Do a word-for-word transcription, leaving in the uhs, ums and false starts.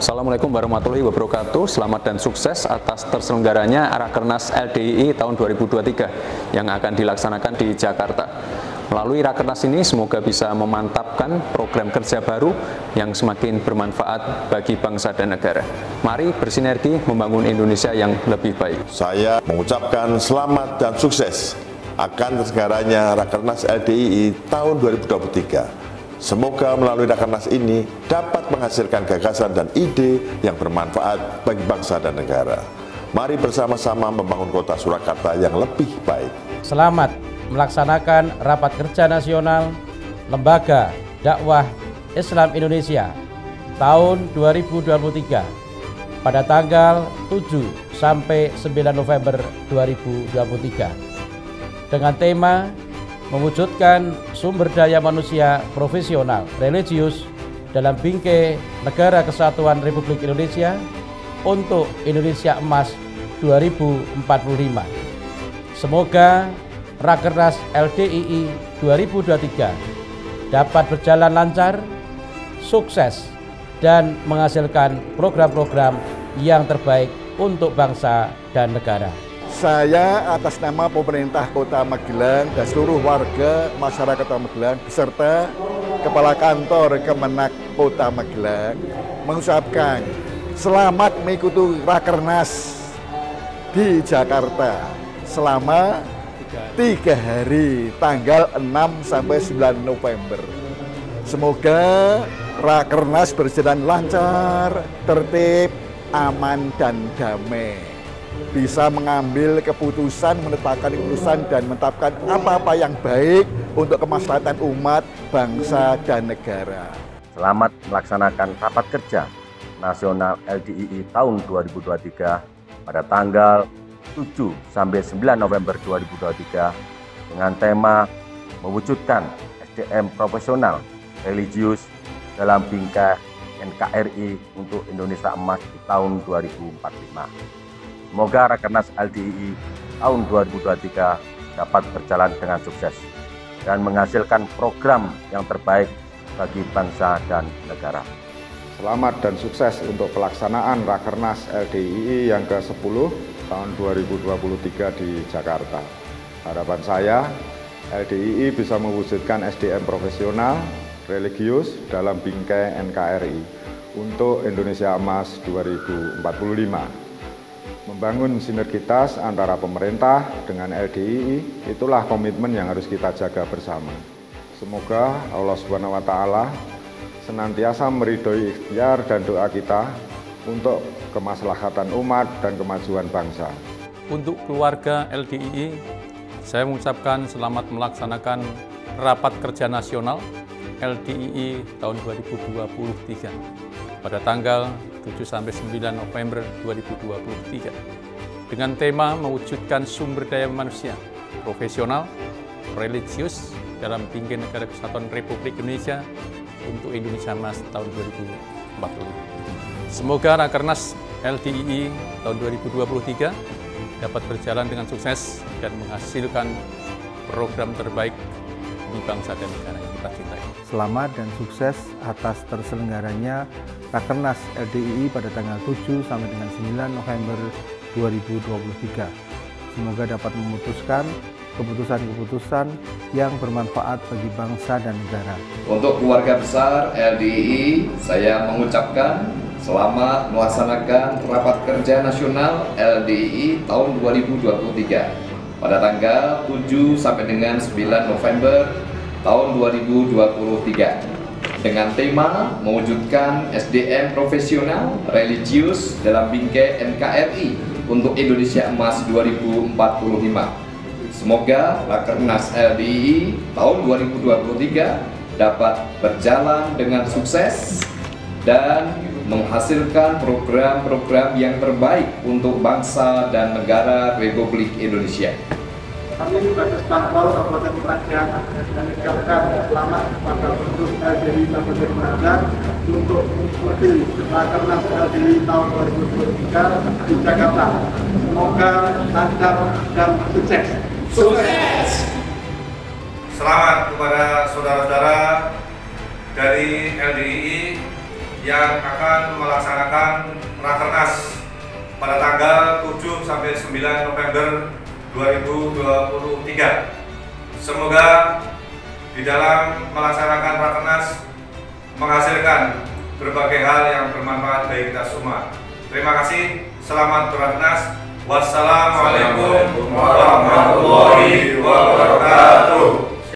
Assalamualaikum warahmatullahi wabarakatuh. Selamat dan sukses atas terselenggaranya Rakernas L D I I tahun dua ribu dua puluh tiga yang akan dilaksanakan di Jakarta. Melalui Rakernas ini semoga bisa memantapkan program kerja baru yang semakin bermanfaat bagi bangsa dan negara. Mari bersinergi membangun Indonesia yang lebih baik. Saya mengucapkan selamat dan sukses akan terselenggaranya Rakernas L D I I tahun dua ribu dua puluh tiga. Semoga melalui Rakernas ini dapat menghasilkan gagasan dan ide yang bermanfaat bagi bangsa dan negara. Mari bersama-sama membangun kota Surakarta yang lebih baik. Selamat melaksanakan Rapat Kerja Nasional Lembaga Dakwah Islam Indonesia tahun dua ribu dua puluh tiga pada tanggal tujuh sampai sembilan November dua ribu dua puluh tiga dengan tema mewujudkan sumber daya manusia profesional religius dalam bingkai Negara Kesatuan Republik Indonesia untuk Indonesia Emas dua ribu empat puluh lima. Semoga Rakernas L D I I dua ribu dua puluh tiga dapat berjalan lancar, sukses, dan menghasilkan program-program yang terbaik untuk bangsa dan negara. Saya atas nama pemerintah Kota Magelang dan seluruh warga masyarakat Kota Magelang beserta Kepala Kantor Kemenak Kota Magelang mengucapkan selamat mengikuti Rakernas di Jakarta selama tiga hari tanggal enam sampai sembilan November. Semoga Rakernas berjalan lancar, tertib, aman, dan damai. Bisa mengambil keputusan, menetapkan keputusan dan menetapkan apa-apa yang baik untuk kemaslahatan umat, bangsa, dan negara. Selamat melaksanakan Rapat Kerja Nasional L D I I tahun dua ribu dua puluh tiga pada tanggal tujuh sampai sembilan November dua ribu dua puluh tiga dengan tema mewujudkan S D M profesional religius dalam bingkai N K R I untuk Indonesia Emas di tahun dua ribu empat puluh lima. Semoga Rakernas L D I I tahun dua ribu dua puluh tiga dapat berjalan dengan sukses dan menghasilkan program yang terbaik bagi bangsa dan negara. Selamat dan sukses untuk pelaksanaan Rakernas L D I I yang ke sepuluh tahun dua ribu dua puluh tiga di Jakarta. Harapan saya, L D I I bisa mewujudkan S D M profesional, religius dalam bingkai N K R I untuk Indonesia Emas dua ribu empat puluh lima. Membangun sinergitas antara pemerintah dengan L D I I, itulah komitmen yang harus kita jaga bersama. Semoga Allah Subhanahu wa Ta'ala senantiasa meridhoi ikhtiar dan doa kita untuk kemaslahatan umat dan kemajuan bangsa. Untuk keluarga L D I I, saya mengucapkan selamat melaksanakan Rapat Kerja Nasional L D I I tahun dua ribu dua puluh tiga pada tanggal tujuh sampai sembilan November dua ribu dua puluh tiga dengan tema mewujudkan sumber daya manusia profesional religius dalam bingkai Negara Kesatuan Republik Indonesia untuk Indonesia Emas tahun dua ribu empat puluh lima. Semoga Rakernas L D I I tahun dua ribu dua puluh tiga dapat berjalan dengan sukses dan menghasilkan program terbaik di bangsa dan negara yang kita cintai. Selamat dan sukses atas terselenggaranya Rakernas L D I I pada tanggal tujuh sampai dengan sembilan November dua ribu dua puluh tiga. Semoga dapat memutuskan keputusan-keputusan yang bermanfaat bagi bangsa dan negara. Untuk keluarga besar L D I I, saya mengucapkan selamat melaksanakan Rapat Kerja Nasional L D I I tahun dua ribu dua puluh tiga pada tanggal tujuh sampai dengan sembilan November tahun dua ribu dua puluh tiga dengan tema mewujudkan S D M profesional religius dalam bingkai N K R I untuk Indonesia Emas dua ribu empat puluh lima. Semoga Rakernas L D I I tahun dua ribu dua puluh tiga dapat berjalan dengan sukses dan menghasilkan program-program yang terbaik untuk bangsa dan negara Republik Indonesia. Kami juga Kesbangpol Kabupaten Klaten mengucapkan selamat kepada seluruh L D I I Kabupaten Klaten untuk mengikuti Rakernas L D I I tahun dua ribu dua puluh tiga di Jakarta. Semoga lancar dan sukses. Sukses! Selamat kepada saudara-saudara dari L D I I yang akan melaksanakan Rakernas pada tanggal tujuh sampai sembilan November dua ribu dua puluh tiga. Semoga di dalam melaksanakan Rakernas menghasilkan berbagai hal yang bermanfaat bagi kita semua. Terima kasih, selamat Rakernas. Wassalamualaikum warahmatullahi wabarakatuh.